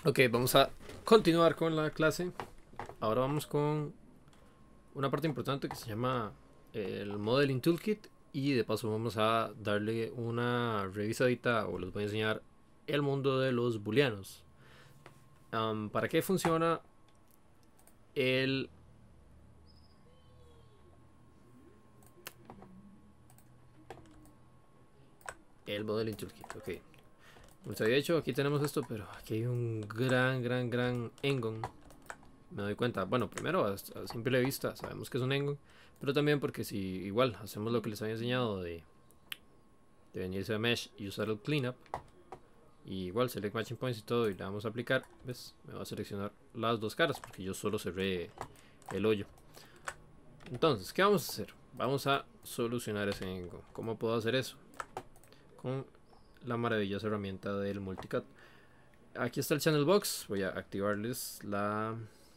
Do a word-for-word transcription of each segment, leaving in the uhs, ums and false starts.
Ok, vamos a continuar con la clase. Ahora vamos con una parte importante que se llama el Modeling Toolkit. Y de paso vamos a darle una revisadita o les voy a enseñar el mundo de los booleanos. Um, ¿Para qué funciona el el Modeling Toolkit? Ok, como les había dicho, aquí tenemos esto, pero aquí hay un gran, gran, gran engon. Me doy cuenta, bueno, primero a, a simple vista sabemos que es un engon, pero también porque si igual hacemos lo que les había enseñado de, de venirse a mesh y usar el cleanup, y igual select matching points y todo, y le vamos a aplicar, ves, me va a seleccionar las dos caras porque yo solo cerré el hoyo. Entonces, ¿qué vamos a hacer? Vamos a solucionar ese engon. ¿Cómo puedo hacer eso? Con la maravillosa herramienta del multicut. Aquí está el channel box, voy a activarles la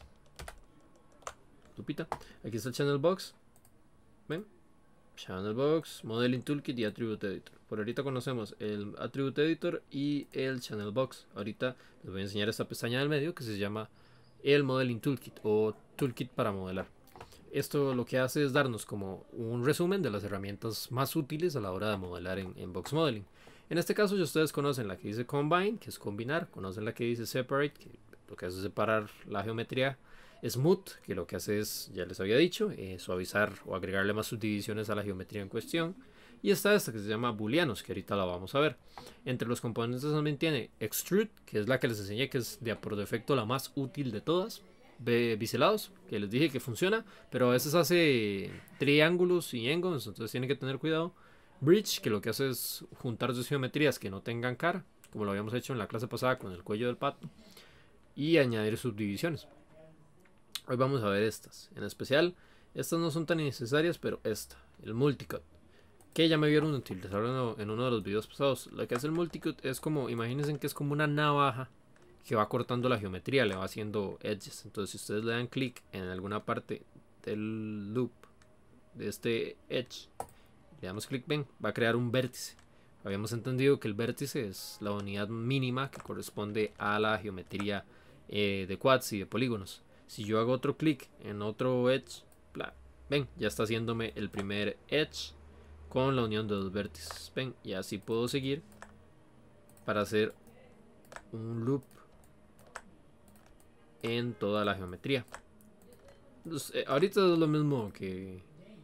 lupita. Aquí está el channel box, ven, channel box, modeling toolkit y attribute editor. Por ahorita conocemos el attribute editor y el channel box. Ahorita les voy a enseñar esta pestaña del medio que se llama el modeling toolkit o toolkit para modelar. Esto lo que hace es darnos como un resumen de las herramientas más útiles a la hora de modelar en, en box modeling. En este caso, si ustedes conocen la que dice combine, que es combinar, conocen la que dice separate, que lo que hace es separar la geometría, smooth, que lo que hace es, ya les había dicho, eh, suavizar o agregarle más subdivisiones a la geometría en cuestión. Y está esta que se llama booleanos, que ahorita la vamos a ver. Entre los componentes también tiene extrude, que es la que les enseñé, que es de por defecto la más útil de todas. Biselados, que les dije que funciona, pero a veces hace triángulos y engons, entonces tienen que tener cuidado. Bridge, que lo que hace es juntar dos geometrías que no tengan cara, como lo habíamos hecho en la clase pasada con el cuello del pato, y añadir subdivisiones. Hoy vamos a ver estas, en especial, estas no son tan necesarias, pero esta, el multicut, que ya me vieron utilizarlo en uno de los videos pasados. Lo que hace el multicut es como, imagínense que es como una navaja que va cortando la geometría, le va haciendo edges. Entonces si ustedes le dan clic en alguna parte del loop de este edge, le damos clic, ven, va a crear un vértice. Habíamos entendido que el vértice es la unidad mínima que corresponde a la geometría eh, de quads y de polígonos. Si yo hago otro clic en otro edge, bla, ven, ya está haciéndome el primer edge con la unión de dos vértices. Ven, y así puedo seguir para hacer un loop en toda la geometría. Entonces, eh, ahorita es lo mismo que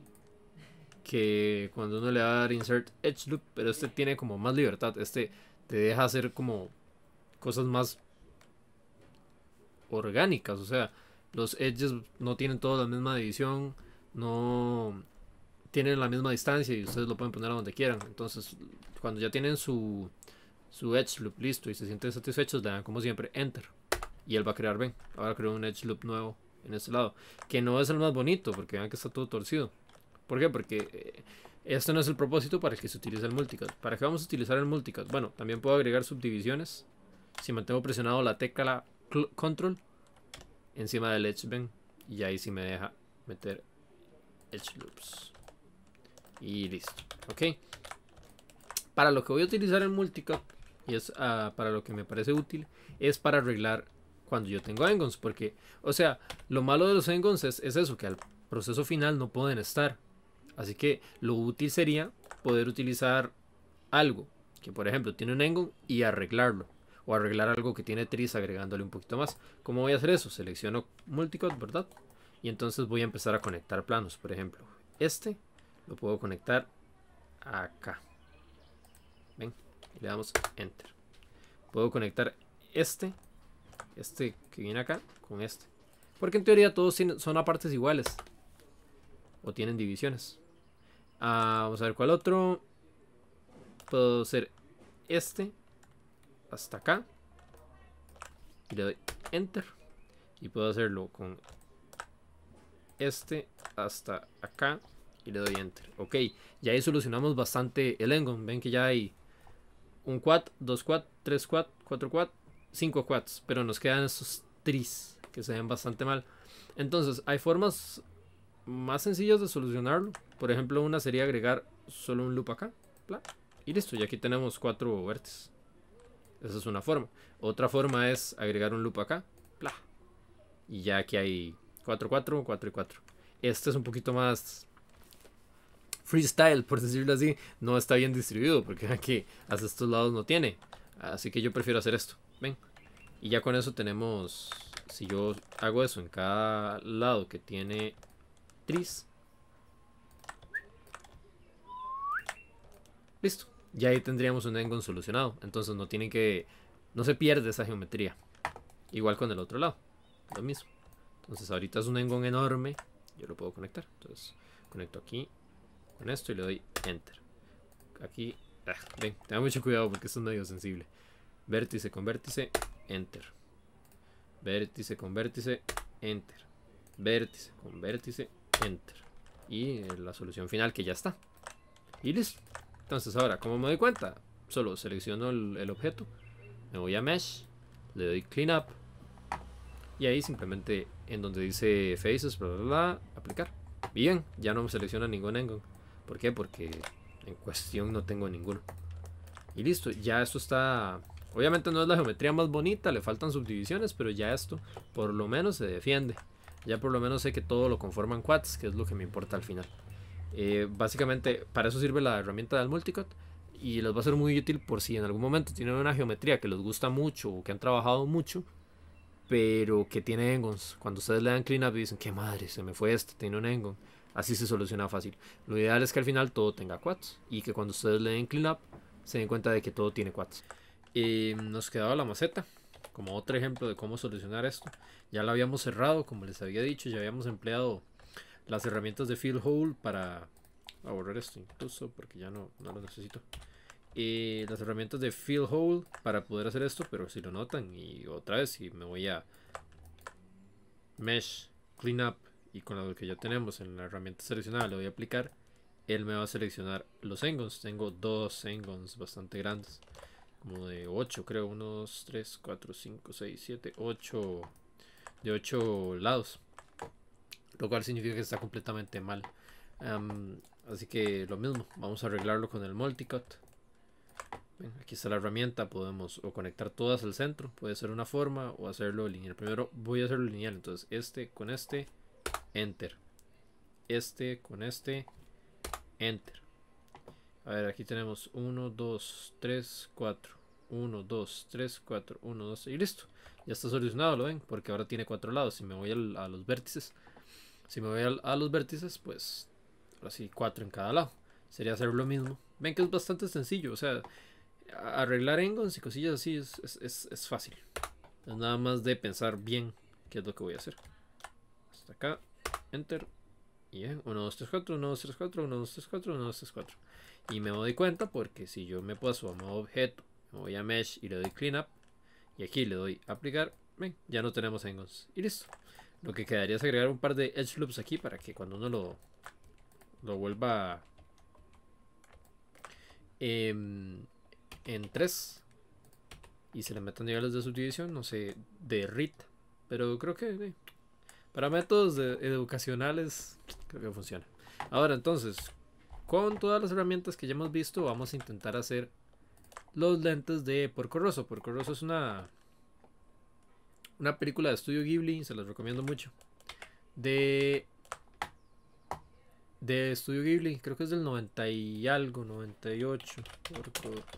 que cuando uno le va a dar insert edge loop, pero este tiene como más libertad. Este te deja hacer como cosas más orgánicas, o sea, los edges no tienen toda la misma división, no tienen la misma distancia y ustedes lo pueden poner a donde quieran. Entonces, cuando ya tienen su su edge loop listo y se sienten satisfechos, le dan como siempre enter y él va a crear, ven, ahora creo un edge loop nuevo en este lado, que no es el más bonito porque vean que está todo torcido. ¿Por qué? Porque eh, este no es el propósito para el que se utiliza el multicut. ¿Para qué vamos a utilizar el multicut? Bueno, también puedo agregar subdivisiones si mantengo presionado la tecla control encima del edge, ven, y ahí sí me deja meter edge loops y listo. Ok, para lo que voy a utilizar el multicut y es uh, para lo que me parece útil, es para arreglar cuando yo tengo engons, porque, o sea, lo malo de los engons es, es eso, que al proceso final no pueden estar. Así que lo útil sería poder utilizar algo que, por ejemplo, tiene un engon y arreglarlo, o arreglar algo que tiene tris agregándole un poquito más. ¿Cómo voy a hacer eso? Selecciono multicut, ¿verdad? Y entonces voy a empezar a conectar planos. Por ejemplo, este lo puedo conectar acá. Ven, y le damos enter. Puedo conectar este, este que viene acá, con este. Porque en teoría todos son a partes iguales. O tienen divisiones. Uh, vamos a ver cuál otro. Puedo hacer este hasta acá. Y le doy enter. Y puedo hacerlo con este hasta acá. Y le doy enter. Ok, ya ahí solucionamos bastante el engon. Ven que ya hay un quad, dos quad, tres quad, cuatro quad, cinco quads. Pero nos quedan esos tris que se ven bastante mal. Entonces hay formas más sencillas de solucionarlo. Por ejemplo, una sería agregar solo un loop acá, bla, y listo, y aquí tenemos cuatro vértices. Esa es una forma. Otra forma es agregar un loop acá. Bla. Y ya aquí hay cuatro, cuatro, cuatro y cuatro. Este es un poquito más freestyle, por decirlo así. No está bien distribuido porque aquí hasta estos lados no tiene. Así que yo prefiero hacer esto. Ven. Y ya con eso tenemos... Si yo hago eso en cada lado que tiene tris. Listo. Ya ahí tendríamos un Ngon solucionado. Entonces no tienen que... No se pierde esa geometría. Igual con el otro lado. Lo mismo. Entonces ahorita es un Ngon enorme. Yo lo puedo conectar. Entonces conecto aquí con esto y le doy Enter. Aquí... Ah, ven, tenga mucho cuidado porque esto es medio sensible. Vértice con vértice, Enter. Vértice con vértice, Enter. Vértice con vértice, Enter. Y la solución final que ya está. Y listo. Entonces ahora, ¿cómo me doy cuenta? Solo selecciono el, el objeto. Me voy a Mesh. Le doy Clean Up. Y ahí simplemente en donde dice Faces, bla, bla, bla, aplicar. Bien, ya no me selecciona ningún Ngon. ¿Por qué? Porque en cuestión no tengo ninguno. Y listo, ya esto está... Obviamente no es la geometría más bonita, le faltan subdivisiones, pero ya esto por lo menos se defiende. Ya por lo menos sé que todo lo conforman quads, que es lo que me importa al final. Eh, básicamente para eso sirve la herramienta del multicut y les va a ser muy útil por si en algún momento tienen una geometría que les gusta mucho o que han trabajado mucho, pero que tiene Ngons. Cuando ustedes le dan clean up y dicen, qué madre, se me fue este, tiene un Ngon. Así se soluciona fácil. Lo ideal es que al final todo tenga quads y que cuando ustedes le den clean up se den cuenta de que todo tiene quads. Y nos quedaba la maceta como otro ejemplo de cómo solucionar esto. Ya la habíamos cerrado, como les había dicho, ya habíamos empleado las herramientas de Fill Hole para a borrar esto incluso porque ya no, no lo necesito. Y las herramientas de Fill Hole para poder hacer esto, pero si lo notan, y otra vez, si me voy a Mesh, Clean Up y con lo que ya tenemos en la herramienta seleccionada le voy a aplicar, él me va a seleccionar los Ngons. Tengo dos Ngons bastante grandes, como de ocho creo, uno, dos, tres, cuatro, cinco, seis, siete, ocho, de ocho lados, lo cual significa que está completamente mal. Um, así que lo mismo, vamos a arreglarlo con el multicut. Ven, aquí está la herramienta, podemos o conectar todas al centro, puede ser una forma o hacerlo lineal. Primero voy a hacerlo lineal, entonces este con este, Enter. Este con este, Enter. A ver, aquí tenemos uno, dos, tres, cuatro. uno, dos, tres, cuatro, uno, dos y listo. Ya está solucionado, lo ven, porque ahora tiene cuatro lados. Si me voy al, a los vértices, si me voy al, a los vértices, pues ahora sí, cuatro en cada lado. Sería hacer lo mismo. Ven que es bastante sencillo, o sea, arreglar Ngons y cosillas así es, es, es, es fácil. Es nada más de pensar bien qué es lo que voy a hacer. Hasta acá, Enter. Y uno, dos, tres, cuatro, uno, dos, tres, cuatro, uno, dos, tres, cuatro, uno, dos, tres, cuatro. Y me doy cuenta porque si yo me paso a modo objeto, me voy a Mesh y le doy Clean Up, y aquí le doy Aplicar, ven, ya no tenemos Ngons. Y listo. Lo que quedaría es agregar un par de Edge Loops aquí para que cuando uno lo, lo vuelva eh, en tres y se le metan niveles de subdivisión, no se derrita. Pero creo que eh, para métodos de, educacionales creo que funciona. Ahora entonces, con todas las herramientas que ya hemos visto, vamos a intentar hacer los lentes de Porco Rosso. Porco Rosso es una una película de estudio Ghibli, se los recomiendo mucho. De de estudio Ghibli, creo que es del noventa y algo, noventa y ocho. Porco Rosso.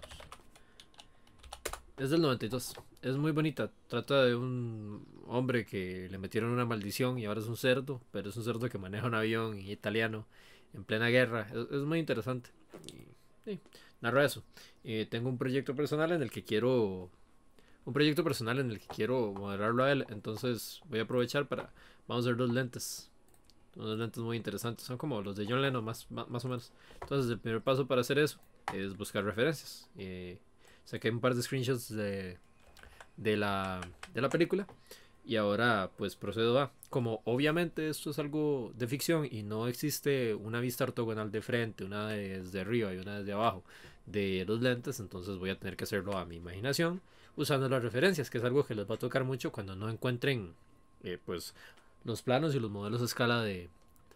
Es del noventa y dos. Es muy bonita. Trata de un hombre que le metieron una maldición y ahora es un cerdo, pero es un cerdo que maneja un avión italiano en plena guerra. Es, es muy interesante. Y, sí, narra eso. Eh, tengo un proyecto personal en el que quiero un proyecto personal en el que quiero modelarlo a él, entonces voy a aprovechar para vamos a ver los lentes. Unos lentes muy interesantes, son como los de John Lennon más, más, más o menos. Entonces el primer paso para hacer eso es buscar referencias. Eh, saqué un par de screenshots de, de, la, de la película y ahora pues procedo a, como obviamente esto es algo de ficción y no existe una vista ortogonal de frente, una desde arriba y una desde abajo de los lentes, entonces voy a tener que hacerlo a mi imaginación usando las referencias, que es algo que les va a tocar mucho cuando no encuentren eh, pues los planos y los modelos a escala de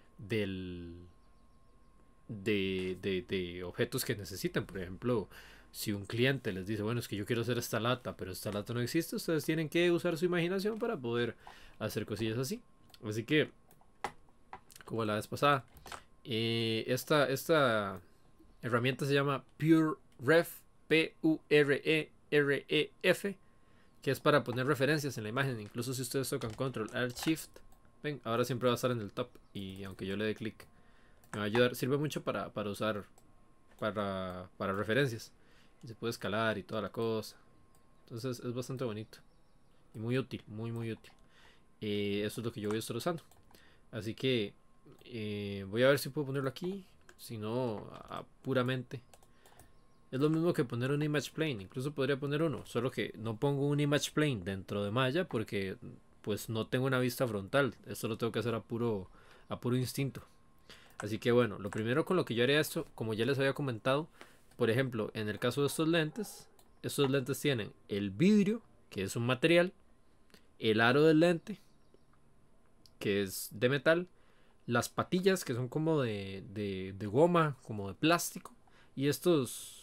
del de, de, de objetos que necesiten. Por ejemplo, Si un cliente les dice, bueno, es que yo quiero hacer esta lata, pero esta lata no existe, ustedes tienen que usar su imaginación para poder hacer cosillas así. Así que, como la vez pasada, eh, esta, esta herramienta se llama PureRef, P U R E R E F, que es para poner referencias en la imagen. Incluso si ustedes tocan Control Alt Shift, ven, ahora siempre va a estar en el top, y aunque yo le dé clic, me va a ayudar. Sirve mucho para, para usar para, para referencias, y se puede escalar y toda la cosa. Entonces es bastante bonito y muy útil, muy muy útil. Eh, eso es lo que yo voy a estar usando. Así que eh, voy a ver si puedo ponerlo aquí. Si no, a, a puramente. Es lo mismo que poner un image plane. Incluso podría poner uno. Solo que no pongo un image plane dentro de Maya porque pues no tengo una vista frontal. Esto lo tengo que hacer a puro, a puro instinto. Así que bueno, lo primero con lo que yo haría esto, como ya les había comentado, por ejemplo, en el caso de estos lentes, estos lentes tienen el vidrio, que es un material, el aro del lente, que es de metal, las patillas, que son como de, de, de goma, como de plástico, y estos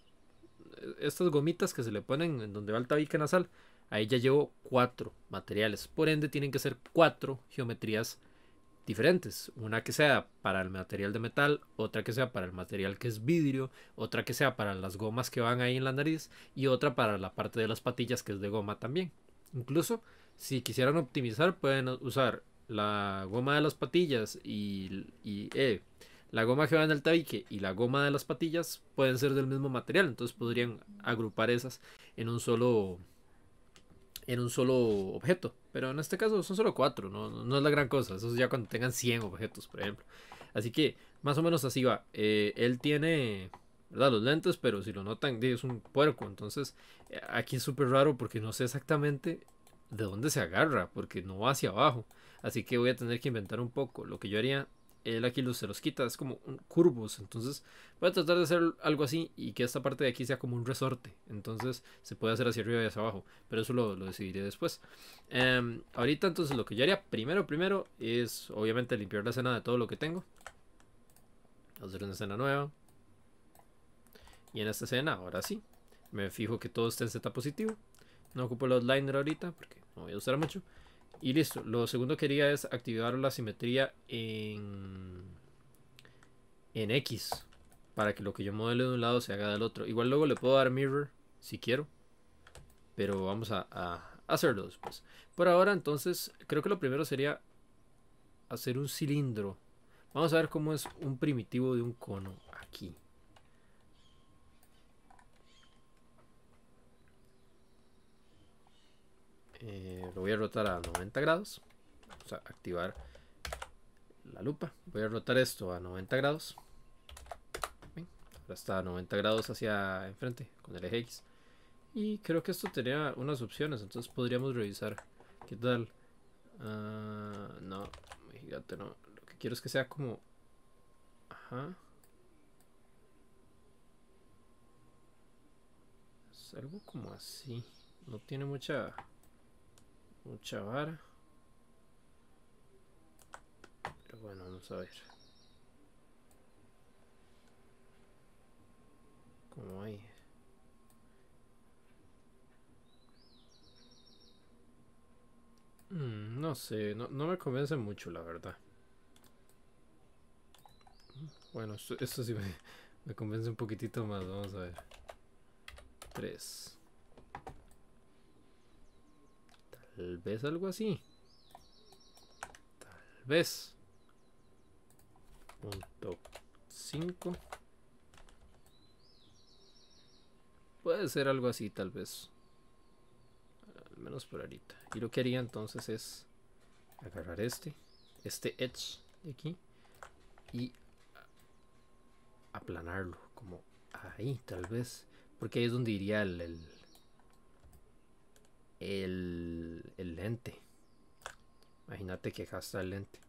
estas gomitas que se le ponen en donde va el tabique nasal. Ahí ya llevo cuatro materiales, por ende tienen que ser cuatro geometrías diferentes, una que sea para el material de metal, otra que sea para el material que es vidrio, otra que sea para las gomas que van ahí en la nariz y otra para la parte de las patillas que es de goma también. Incluso si quisieran optimizar pueden usar la goma de las patillas y, y eh, la goma que va en el tabique y la goma de las patillas pueden ser del mismo material, entonces podrían agrupar esas en un solo en un solo objeto. Pero en este caso son solo cuatro, no, no es la gran cosa. Eso es ya cuando tengan cien objetos, por ejemplo. Así que más o menos así va. Eh, él tiene, ¿verdad?, los lentes, pero si lo notan, es un puerco. Entonces aquí es súper raro porque no sé exactamente de dónde se agarra, porque no va hacia abajo. Así que voy a tener que inventar un poco. Lo que yo haría, él aquí los, se los quita, es como un curvos. Entonces voy a tratar de hacer algo así y que esta parte de aquí sea como un resorte. Entonces se puede hacer hacia arriba y hacia abajo. Pero eso lo, lo decidiré después. Um, ahorita entonces lo que yo haría primero, primero es obviamente limpiar la escena de todo lo que tengo. Hacer una escena nueva. Y en esta escena, ahora sí, me fijo que todo esté en Z positivo. No ocupo el outliner ahorita porque no voy a usar mucho. Y listo. Lo segundo que quería es activar la simetría en, en X. Para que lo que yo modele de un lado se haga del otro. Igual luego le puedo dar mirror si quiero. Pero vamos a, a hacerlo después. Por ahora entonces creo que lo primero sería hacer un cilindro. Vamos a ver cómo es un primitivo de un cono aquí. Eh, lo voy a rotar a noventa grados. Vamos a activar la lupa. Voy a rotar esto a noventa grados. Bien, ahora está a noventa grados hacia enfrente con el eje X. Y creo que esto tenía unas opciones, entonces podríamos revisar. ¿Qué tal? Uh, no, fíjate, no. Lo que quiero es que sea como... Ajá. Es algo como así. No tiene mucha... Mucha vara. Pero bueno, vamos a ver. Como hay. Mm, no sé, no, no me convence mucho, la verdad. Bueno, esto, esto sí me, me convence un poquitito más. Vamos a ver. tres. Tal vez algo así. Tal vez. Punto cinco. Puede ser algo así, tal vez. Al menos por ahorita. Y lo que haría entonces es agarrar este. Este edge de aquí. Y aplanarlo. Como ahí, tal vez. Porque ahí es donde iría el... el el, el lente. Imagínate que acá está el lente.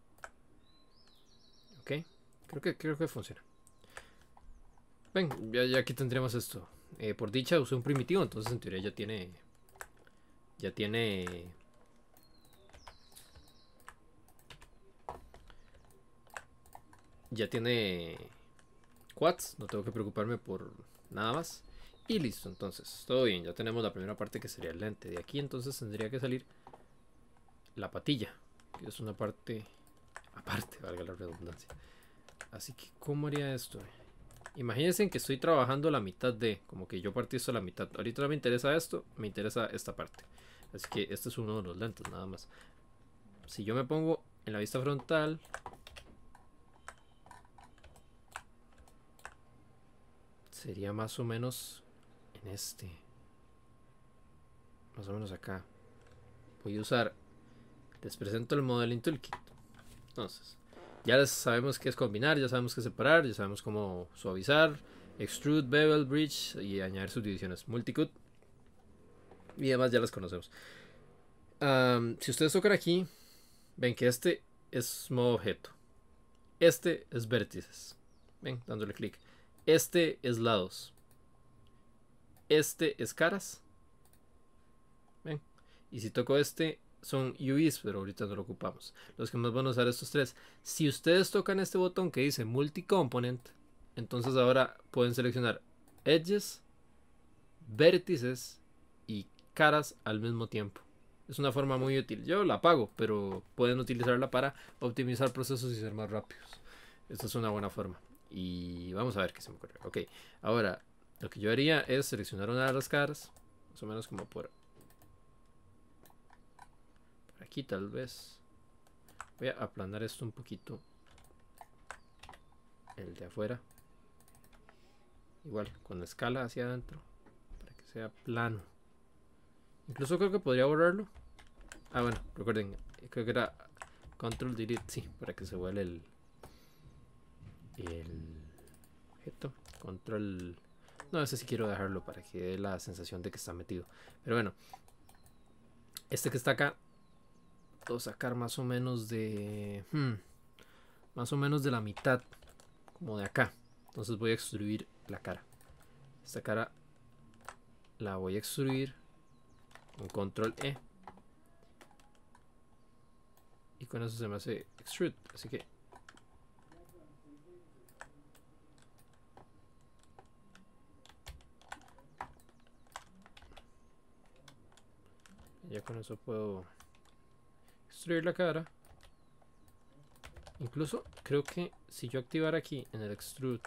Ok, creo que, creo que funciona. Ven, ya, ya aquí tendremos esto. Eh, por dicha usé un primitivo, entonces en teoría ya tiene... Ya tiene... Ya tiene... Quads, no tengo que preocuparme por nada más. Y listo, entonces, todo bien, ya tenemos la primera parte que sería el lente. De aquí entonces tendría que salir la patilla, que es una parte aparte, valga la redundancia. Así que, ¿cómo haría esto? Imagínense que estoy trabajando la mitad de, como que yo partí esto a la mitad. Ahorita no me interesa esto, me interesa esta parte. Así que este es uno de los lentes, nada más. Si yo me pongo en la vista frontal, sería más o menos en este. Más o menos acá. Voy a usar, les presento el Modeling Toolkit. Entonces, ya les sabemos qué es combinar, ya sabemos qué separar, ya sabemos cómo suavizar, extrude, bevel, bridge y añadir subdivisiones, multicut y demás ya las conocemos. Um, si ustedes tocan aquí, ven que este es modo objeto, este es vértices, ven, dándole clic, este es lados, este es caras, ven, y si toco este son U Vs, pero ahorita no lo ocupamos. Los que más van a usar estos tres. Si ustedes tocan este botón que dice multi-component, entonces ahora pueden seleccionar edges, vértices y caras al mismo tiempo. Es una forma muy útil. Yo la apago, pero pueden utilizarla para optimizar procesos y ser más rápidos. Esta es una buena forma. Y vamos a ver qué se me ocurre. Ok, ahora lo que yo haría es seleccionar una de las caras, más o menos como por aquí tal vez. Voy a aplanar esto un poquito, el de afuera, igual con la escala hacia adentro para que sea plano. Incluso creo que podría borrarlo. Ah, bueno, recuerden, creo que era control delete, sí, para que se vuele el el objeto. Control, no, ese sí quiero dejarlo para que dé la sensación de que está metido. Pero bueno, este que está acá puedo sacar más o menos de hmm, más o menos de la mitad, como de acá. Entonces voy a extruir la cara. Esta cara la voy a extruir con control E y con eso se me hace extrude, así que ya con eso puedo extruir la cara. Incluso creo que si yo activara aquí en el extrude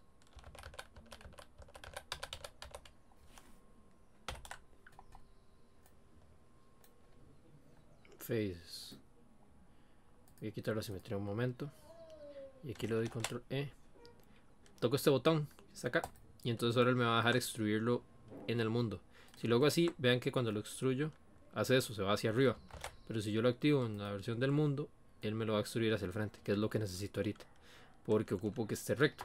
faces, voy a quitar la simetría un momento y aquí le doy control E, toco este botón que está acá y entonces ahora él me va a dejar extruirlo en el mundo. Si lo hago así, vean que cuando lo extruyo hace eso, se va hacia arriba, pero si yo lo activo en la versión del mundo, él me lo va a extruir hacia el frente, que es lo que necesito ahorita, porque ocupo que esté recto.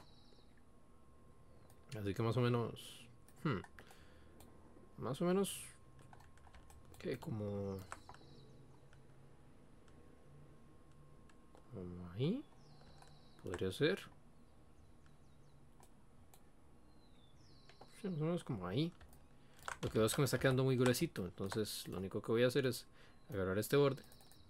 Así que más o menos hmm, más o menos que como como ahí podría ser, sí, más o menos como ahí. Lo que veo es que me está quedando muy gruesito, entonces lo único que voy a hacer es agarrar este borde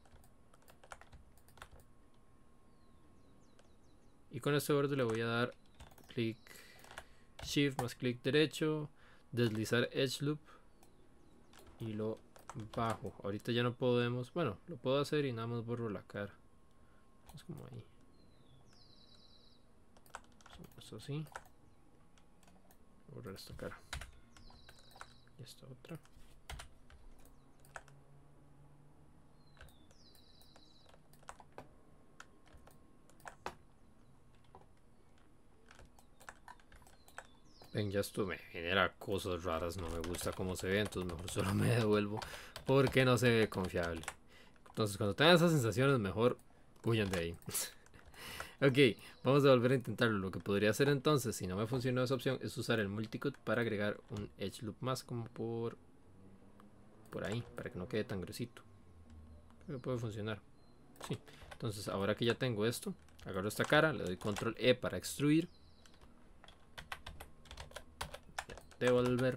y con este borde le voy a dar clic shift más clic derecho, deslizar edge loop y lo bajo. Ahorita ya no podemos, bueno, lo puedo hacer y nada más borro la cara. Es como ahí, esto así, borrar esta cara y esta otra. Ven, ya esto me genera cosas raras, no me gusta cómo se ve, entonces mejor solo me devuelvo porque no se ve confiable. Entonces cuando tengan esas sensaciones mejor huyan de ahí. Ok, vamos a volver a intentarlo. Lo que podría hacer entonces, si no me funcionó esa opción, es usar el multicut para agregar un edge loop más como por por ahí, para que no quede tan gruesito. Creo que puede funcionar. Sí, entonces ahora que ya tengo esto, agarro esta cara, le doy control E para extruir, devolver,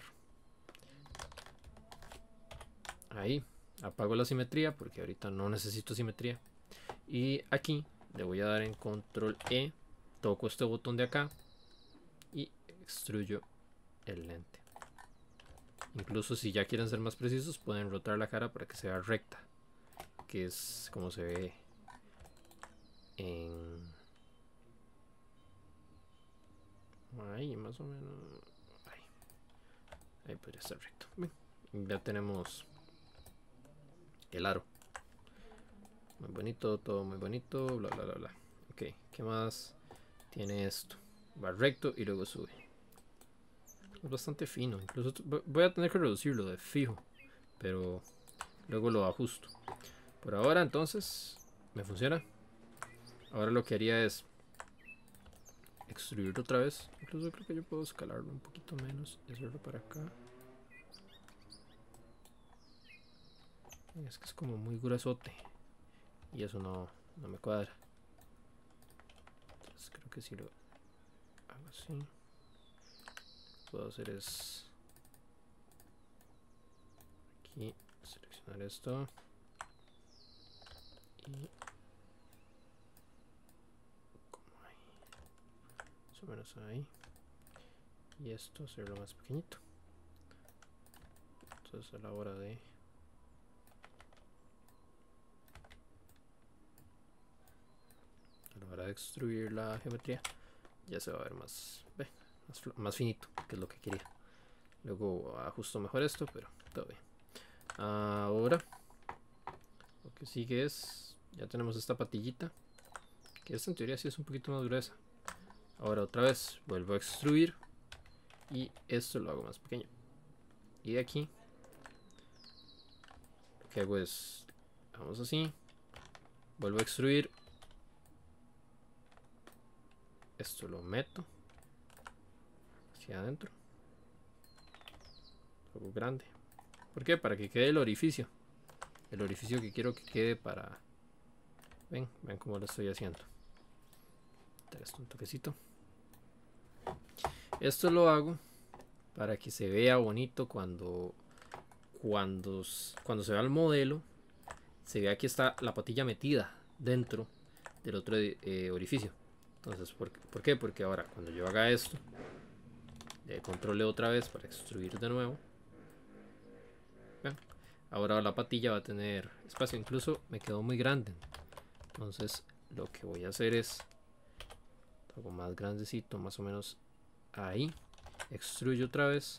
ahí, apago la simetría porque ahorita no necesito simetría, y aquí le voy a dar en control E, toco este botón de acá y extruyo el lente. Incluso si ya quieren ser más precisos, pueden rotar la cara para que sea recta, que es como se ve en... ahí más o menos. Ahí, ahí podría estar recto. Bien, ya tenemos el aro. Muy bonito, todo muy bonito, bla bla bla bla. Ok, ¿qué más tiene esto? Va recto y luego sube. Es bastante fino, incluso voy a tener que reducirlo de fijo, pero luego lo ajusto. Por ahora entonces me funciona. Ahora lo que haría es extruirlo otra vez. Incluso creo que yo puedo escalarlo un poquito menos y hacerlo para acá. Es que es como muy gruesote y eso no, no me cuadra. Entonces creo que si lo hago así, lo que puedo hacer es aquí seleccionar esto y como ahí, más o menos ahí, y esto hacerlo más pequeñito. Entonces a la hora de a la hora de extruir la geometría ya se va a ver más, ve, más, más finito, que es lo que quería. Luego ajusto mejor esto, pero todo bien. Ahora lo que sigue es, ya tenemos esta patillita, que esta en teoría sí es un poquito más gruesa. Ahora otra vez vuelvo a extruir y esto lo hago más pequeño. Y de aquí lo que hago es, vamos así, vuelvo a extruir, esto lo meto hacia adentro, lo hago grande. ¿Por qué? Para que quede el orificio. El orificio que quiero que quede para... Ven, ven cómo lo estoy haciendo. Dar esto un toquecito. Esto lo hago para que se vea bonito cuando... Cuando, cuando se vea el modelo, se vea que está la patilla metida dentro del otro eh, orificio. Entonces, ¿por, ¿por qué? Porque ahora cuando yo haga esto, le controle otra vez para extruir de nuevo. Ven, ahora la patilla va a tener espacio, incluso me quedó muy grande. Entonces lo que voy a hacer es algo más grandecito, más o menos ahí. Extruyo otra vez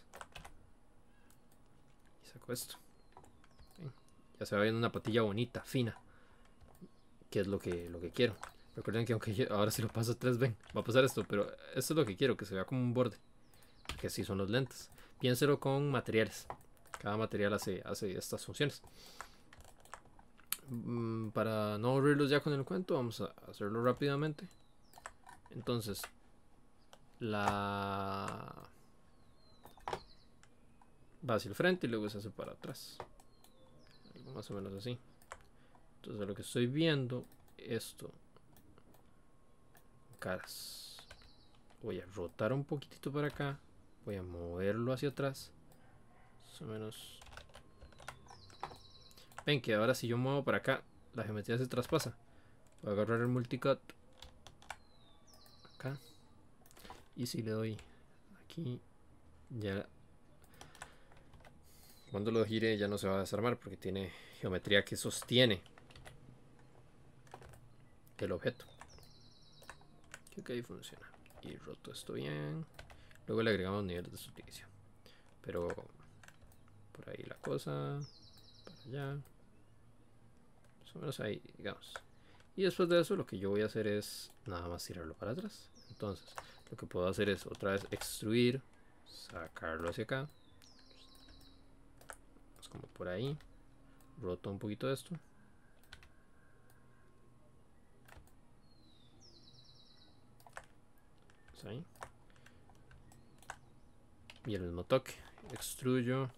y saco esto. Bien, ya se va viendo una patilla bonita, fina, que es lo que, lo que quiero. Recuerden que aunque yo, ahora si lo paso a tres, ven, va a pasar esto, pero esto es lo que quiero, que se vea como un borde, porque así son los lentes. Piénselo con materiales. Cada material hace, hace estas funciones. Mm, para no aburrirlos ya con el cuento, vamos a hacerlo rápidamente. Entonces, la va hacia el frente y luego se hace para atrás. Algo más o menos así. Entonces, lo que estoy viendo, esto, caras. Voy a rotar un poquitito para acá. Voy a moverlo hacia atrás. Más o menos. Ven que ahora si yo muevo para acá, la geometría se traspasa. Voy a agarrar el multicut acá. Y si le doy aquí, ya cuando lo gire ya no se va a desarmar porque tiene geometría que sostiene el objeto. Creo que ahí funciona. Y roto esto bien. Luego le agregamos niveles de subdivisión. Pero por ahí la cosa. Para allá. Más o menos ahí, digamos. Y después de eso lo que yo voy a hacer es nada más tirarlo para atrás. Entonces lo que puedo hacer es otra vez extruir. Sacarlo hacia acá. Es como por ahí. Roto un poquito esto. Ahí. Y el mismo toque, extruyo,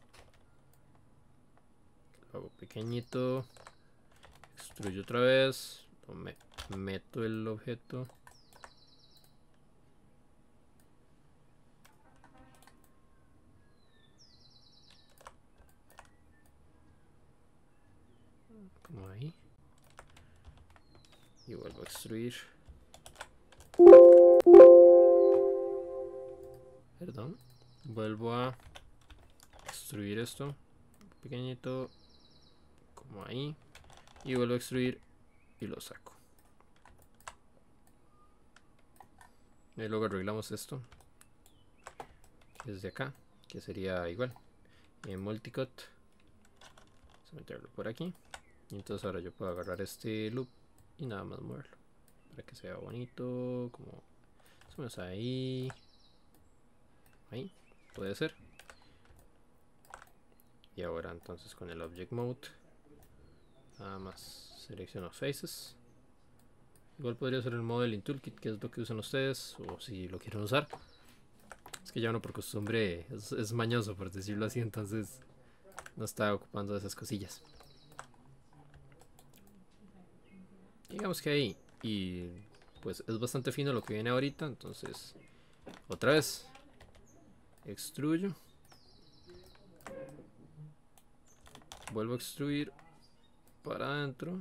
lo hago pequeñito, extruyo otra vez, lo me meto el objeto, como ahí, y vuelvo a extruir. Perdón, vuelvo a extruir esto pequeñito, como ahí, y vuelvo a extruir y lo saco. Y luego arreglamos esto desde acá, que sería igual en multicut. Vamos a meterlo por aquí, y entonces ahora yo puedo agarrar este loop y nada más moverlo para que sea bonito, como subimos ahí, ahí puede ser. Y ahora entonces con el object mode nada más selecciono faces. Igual podría ser el modeling toolkit, que es lo que usan ustedes, o si lo quieren usar. Es que ya uno por costumbre es, es mañoso, por decirlo así, entonces no está ocupando esas cosillas. Digamos que ahí, y pues es bastante fino lo que viene ahorita, entonces otra vez extruyo, vuelvo a extruir para adentro,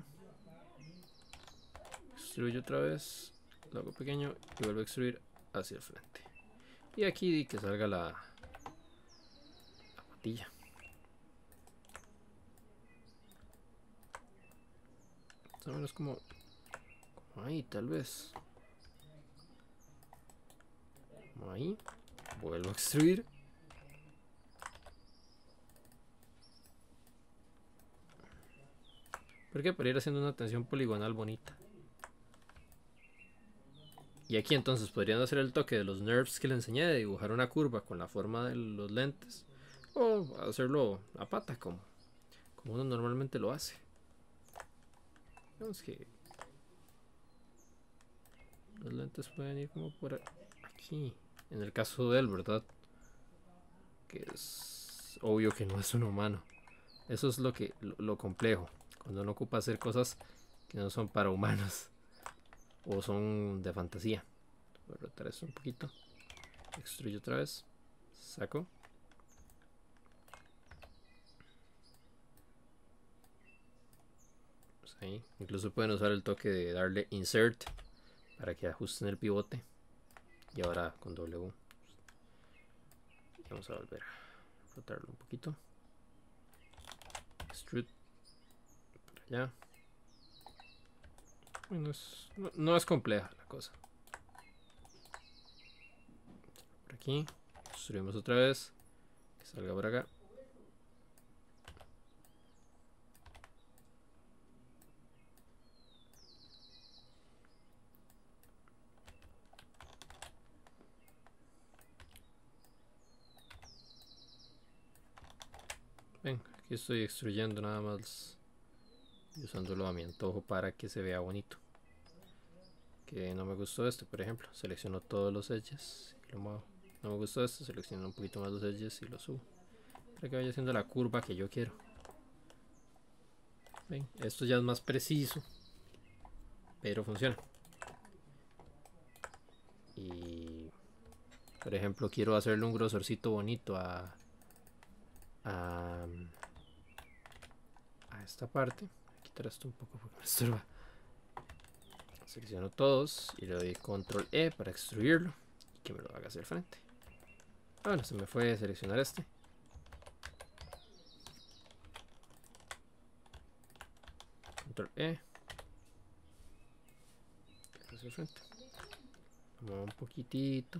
extruyo otra vez, lo hago pequeño y vuelvo a extruir hacia el frente. Y aquí que salga la, la patilla. Más o menos como, como ahí, tal vez. Como ahí. Vuelvo a extruir. ¿Por qué? Para ir haciendo una tensión poligonal bonita. Y aquí entonces podrían hacer el toque de los nerfs que le enseñé, de dibujar una curva con la forma de los lentes, o hacerlo a pata como, como uno normalmente lo hace. Vemos que los lentes pueden ir como por aquí, en el caso de él, ¿verdad? Que es obvio que no es un humano. Eso es lo que lo, lo complejo, cuando uno ocupa hacer cosas que no son para humanos o son de fantasía. Voy a rotar esto un poquito, extruyo otra vez, saco, pues ahí. Incluso pueden usar el toque de darle insert para que ajusten el pivote. Y ahora con W vamos a volver a rotarlo un poquito, extrude para allá. No es, no, no es compleja la cosa. Por aquí extruimos otra vez, que salga por acá. Ven, aquí estoy extruyendo nada más y usándolo a mi antojo para que se vea bonito. Que no me gustó este, por ejemplo, selecciono todos los edges y lo muevo. No me gustó este, selecciono un poquito más los edges y lo subo para que vaya haciendo la curva que yo quiero. Ven, esto ya es más preciso, pero funciona. Y por ejemplo quiero hacerle un grosorcito bonito a a, a esta parte. Voy a quitar esto un poco porque me estorba. Selecciono todos y le doy control E para extruirlo y que me lo haga hacia el frente. Ah, bueno, se me fue a seleccionar este. Control E hacia el frente. Muevo un poquitito.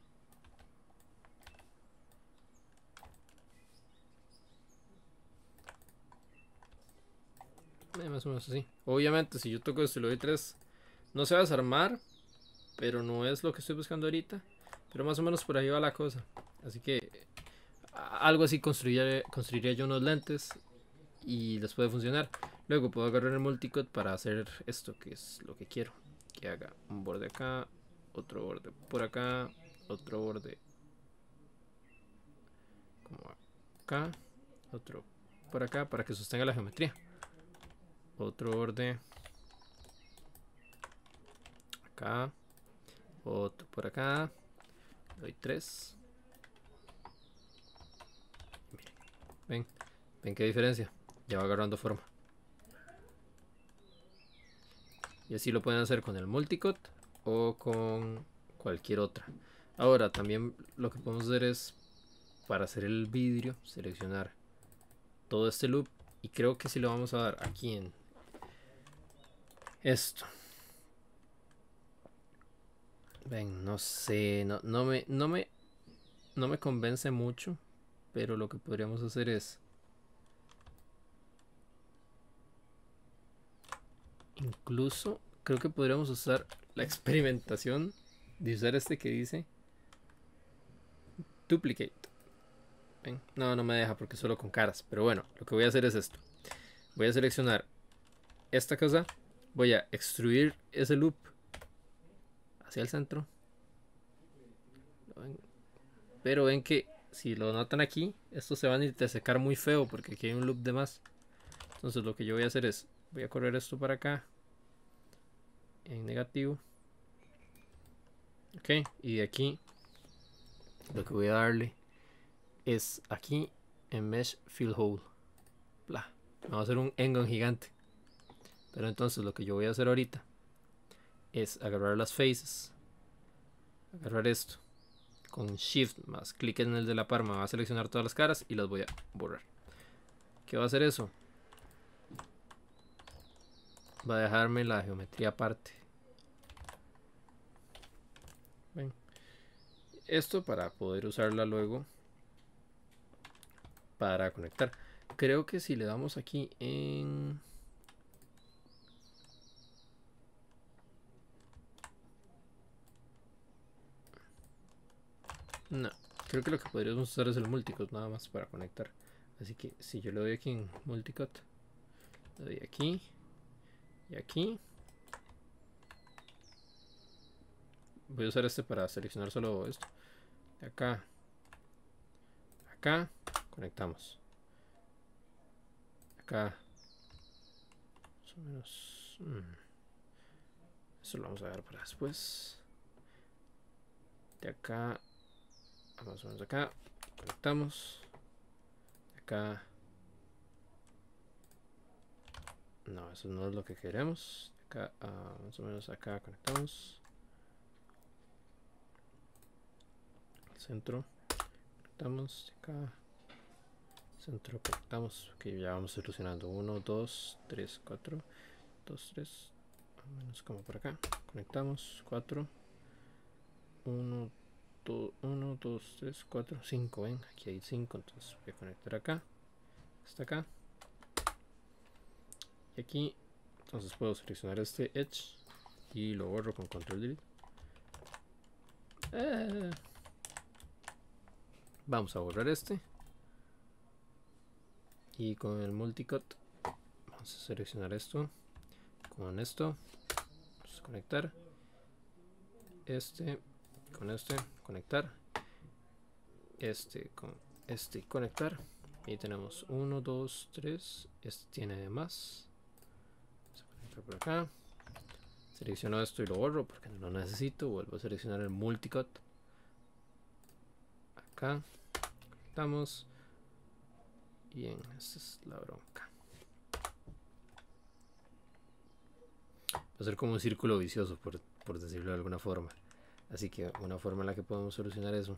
Eh, más o menos así. Obviamente si yo toco esto y le doy tres, no se va a desarmar, pero no es lo que estoy buscando ahorita. Pero más o menos por ahí va la cosa. Así que algo así construiría, construiría yo unos lentes y les puede funcionar. Luego puedo agarrar el multicut para hacer esto, que es lo que quiero. Que haga un borde acá, otro borde por acá, otro borde como acá, otro por acá para que sostenga la geometría. Otro borde acá, otro por acá, doy tres. Ven, ven qué diferencia, ya va agarrando forma. Y así lo pueden hacer con el multicut o con cualquier otra. Ahora también lo que podemos hacer es para hacer el vidrio, seleccionar todo este loop. Y creo que si lo vamos a dar aquí en esto. Ven, no sé, no, no me, no me, no me convence mucho. Pero lo que podríamos hacer es incluso creo que podríamos usar la experimentación de usar este que dice duplicate. ¿Ven? No, no me deja porque solo con caras. Pero bueno, lo que voy a hacer es esto. Voy a seleccionar esta cosa. Voy a extruir ese loop hacia el centro. Pero ven que si lo notan aquí, esto se va a intersecar muy feo porque aquí hay un loop de más. Entonces lo que yo voy a hacer es, voy a correr esto para acá en negativo. Ok, y de aquí lo que voy a darle es aquí en Mesh Fill Hole. Bla. Me va a hacer un engon gigante. Pero entonces lo que yo voy a hacer ahorita es agarrar las faces. Agarrar esto. Con Shift más clic en el de la par me va a seleccionar todas las caras y las voy a borrar. ¿Qué va a hacer eso? Va a dejarme la geometría aparte. ¿Ven? Esto para poder usarla luego para conectar. Creo que si le damos aquí en... No, creo que lo que podríamos usar es el multicut nada más para conectar. Así que si yo le doy aquí en multicut, le doy aquí y aquí. Voy a usar este para seleccionar solo esto. De acá, acá, conectamos. Acá, más o menos. Mmm. Eso lo vamos a ver para después. De acá, más o menos acá, conectamos. De acá. No, eso no es lo que queremos. De acá, uh, más o menos acá, conectamos. Centro, conectamos. De acá, centro, conectamos. Ok, ya vamos solucionando. uno, dos, tres, cuatro. dos, tres. Menos como por acá. Conectamos. cuatro. uno, dos, tres, cuatro, cinco. Ven, aquí hay cinco. Entonces voy a conectar acá. Hasta acá. Y aquí. Entonces puedo seleccionar este edge. Y lo borro con control delete. Eh. Vamos a borrar este. Y con el multicut. Vamos a seleccionar esto. Con esto. Vamos a conectar. Este. Con este. Conectar. Este con este y conectar. Y tenemos uno, dos, tres. Este tiene de más. Vamos a conectar por acá. Selecciono esto y lo borro porque no lo necesito. Vuelvo a seleccionar el multicut. Acá. Conectamos. Bien, esta es la bronca. Va a ser como un círculo vicioso, por, por decirlo de alguna forma. Así que una forma en la que podemos solucionar eso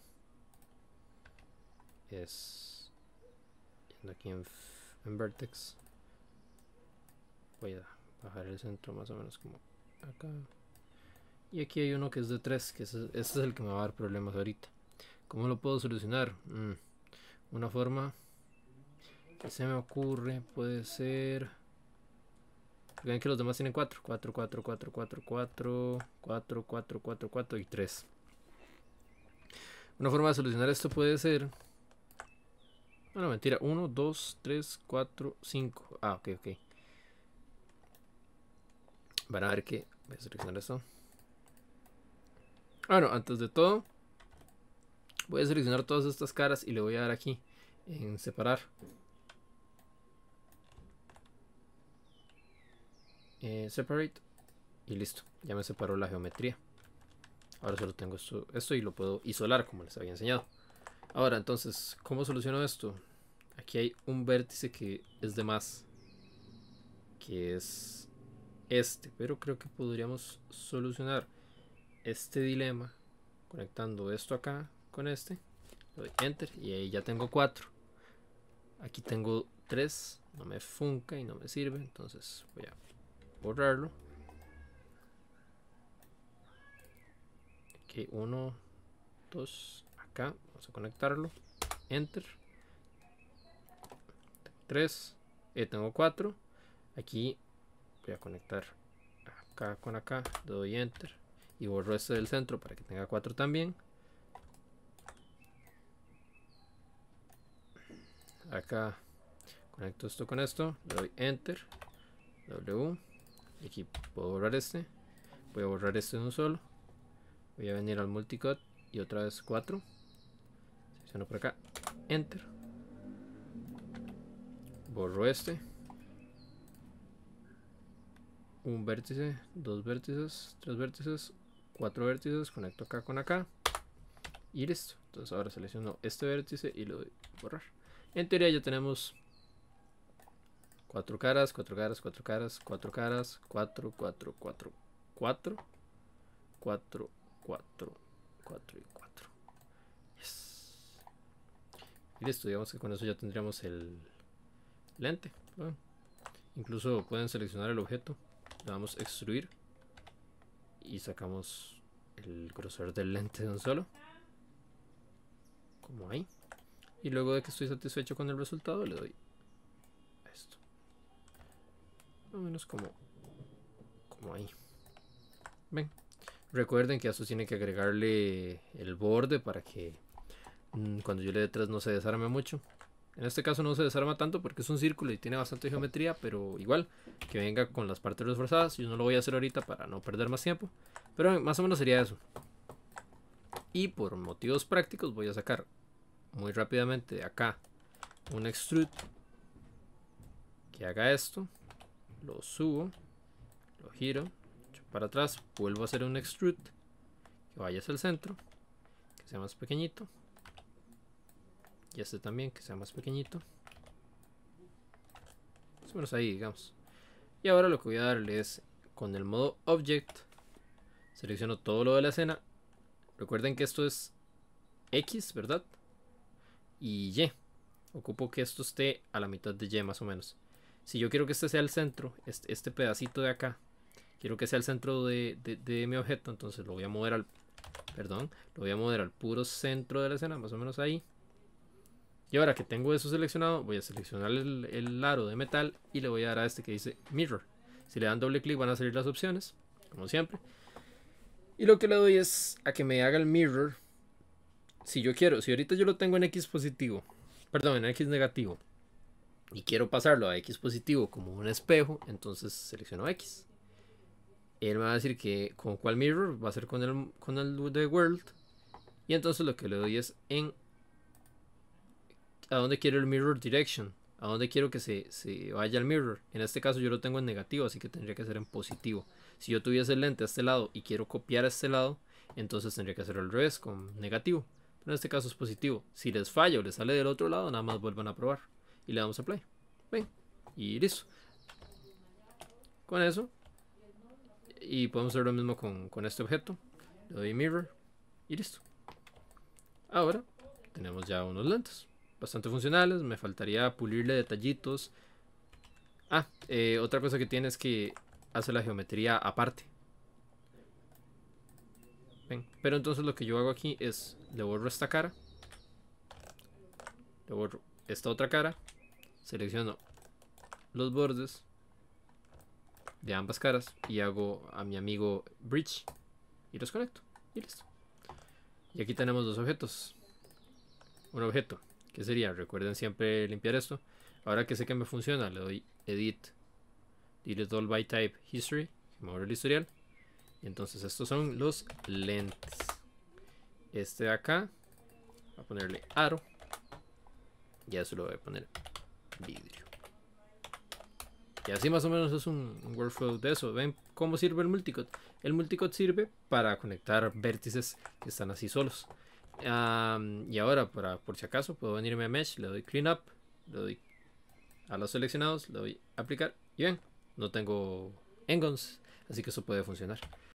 es yendo aquí en, en Vertex. Voy a bajar el centro más o menos como acá. Y aquí hay uno que es de tres, que es, este es el que me va a dar problemas ahorita. ¿Cómo lo puedo solucionar? Mm, una forma que se me ocurre puede ser... Ven que los demás tienen cuatro. cuatro, cuatro, cuatro, cuatro, cuatro, cuatro, cuatro, cuatro, cuatro y tres. Una forma de solucionar esto puede ser... Bueno, mentira. uno, dos, tres, cuatro, cinco. Ah, ok, ok. Van a ver que... Voy a seleccionar esto. Bueno, antes de todo, voy a seleccionar todas estas caras y le voy a dar aquí en separar. Eh, separate. Y listo. Ya me separó la geometría. Ahora solo tengo esto, esto y lo puedo isolar como les había enseñado. Ahora, entonces, ¿cómo soluciono esto? Aquí hay un vértice que es de más. Que es este. Pero creo que podríamos solucionar este dilema conectando esto acá con este. le doy enter y ahí ya tengo cuatro. Aquí tengo tres, no me funca y no me sirve, entonces voy a borrarlo. Ok, uno, dos, acá, vamos a conectarlo, enter. tres, eh, tengo cuatro. Aquí voy a conectar acá con acá, le doy enter y borro este del centro para que tenga cuatro también. Acá conecto esto con esto, le doy enter, W, y aquí puedo borrar este, voy a borrar este de un solo, voy a venir al multicut y otra vez cuatro, selecciono por acá, enter, borro este, un vértice, dos vértices, tres vértices, cuatro vértices, conecto acá con acá y listo. Entonces ahora selecciono este vértice y lo doy borrar. En teoría ya tenemos cuatro caras, cuatro caras, cuatro caras, cuatro caras, cuatro, cuatro, cuatro, cuatro, cuatro, cuatro, cuatro y cuatro. Yes. Y listo, digamos que con eso ya tendríamos el lente. Bueno, incluso pueden seleccionar el objeto, le damos extruir y sacamos el grosor del lente de un solo, como ahí. Y luego de que estoy satisfecho con el resultado, le doy esto, más o menos como, como ahí. Ven, recuerden que a esto tiene que agregarle el borde para que mmm, cuando yo le dé tres no se desarme mucho. En este caso no se desarma tanto porque es un círculo y tiene bastante geometría, pero igual que venga con las partes reforzadas. Yo no lo voy a hacer ahorita para no perder más tiempo, pero más o menos sería eso. Y por motivos prácticos voy a sacar muy rápidamente de acá un extrude que haga esto, lo subo, lo giro, echo para atrás, vuelvo a hacer un extrude que vaya hacia el centro, que sea más pequeñito, y este también que sea más pequeñito, más o menos ahí, digamos. Y ahora lo que voy a darle es con el modo object, selecciono todo lo de la escena. Recuerden que esto es X, ¿verdad? Y Y, ocupo que esto esté a la mitad de Y más o menos. Si yo quiero que este sea el centro, este, este pedacito de acá, quiero que sea el centro de, de, de mi objeto, entonces lo voy a mover al, perdón, lo voy a mover al puro centro de la escena, más o menos ahí. Y ahora que tengo eso seleccionado, voy a seleccionar el, el aro de metal y le voy a dar a este que dice Mirror. Si le dan doble clic van a salir las opciones, como siempre. Y lo que le doy es a que me haga el Mirror. Si yo quiero, si ahorita yo lo tengo en X positivo, perdón, en X negativo, y quiero pasarlo a X positivo como un espejo, entonces selecciono X. Él me va a decir que con cuál mirror va a ser con el, con el de world. Y entonces lo que le doy es en a dónde quiero el mirror direction, a dónde quiero que se, se vaya el mirror. En este caso yo lo tengo en negativo, así que tendría que ser en positivo. Si yo tuviese el lente a este lado y quiero copiar a este lado, entonces tendría que hacerlo al revés, con negativo. Pero en este caso es positivo. Si les falla o les sale del otro lado, nada más vuelvan a probar. Y le damos a play. Ven. Y listo. Con eso. Y podemos hacer lo mismo con, con este objeto. Le doy mirror. Y listo. Ahora tenemos ya unos lentes bastante funcionales. Me faltaría pulirle detallitos. Ah, eh, otra cosa que tiene es que hace la geometría aparte. Ven, pero entonces lo que yo hago aquí es le borro esta cara, le borro esta otra cara, selecciono los bordes de ambas caras y hago a mi amigo Bridge y los conecto y listo. Y aquí tenemos dos objetos. Un objeto que sería, recuerden siempre limpiar esto. Ahora que sé que me funciona, le doy edit, delete all by type history, que me abre el historial. Y entonces estos son los lentes. Este de acá, voy a ponerle aro. Y a eso lo voy a poner vidrio. Y así más o menos es un, un workflow de eso. ¿Ven cómo sirve el multicut? El multicut sirve para conectar vértices que están así solos. Um, y ahora, para, por si acaso, puedo venirme a Mesh, le doy Clean Up, le doy a los seleccionados, le doy Aplicar. Y ven, no tengo engons, así que eso puede funcionar.